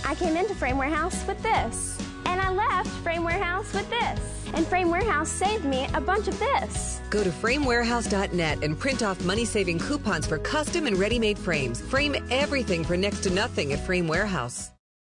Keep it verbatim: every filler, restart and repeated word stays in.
I came into Frame Warehouse with this. And I left Frame Warehouse with this. And Frame Warehouse saved me a bunch of this. Go to frame warehouse dot net and print off money-saving coupons for custom and ready-made frames. Frame everything for next to nothing at Frame Warehouse.